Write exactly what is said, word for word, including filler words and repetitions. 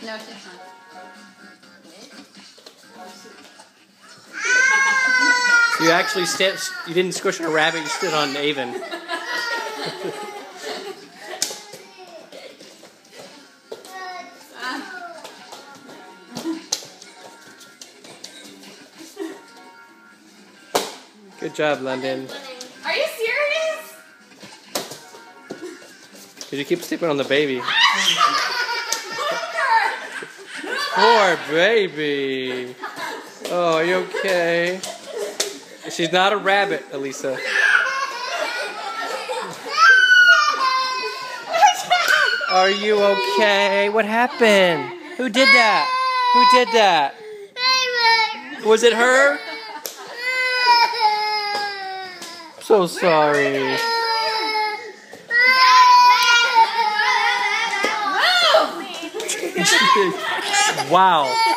No, it's not. You actually st you didn't squish on a rabbit, you stood on Avon. Good job, London. Are you serious? Did you keep sleeping on the baby? Poor baby. Oh, are you okay? She's not a rabbit, Elisa. Are you okay? What happened? Who did that? Who did that? Was it her? So sorry. Wow.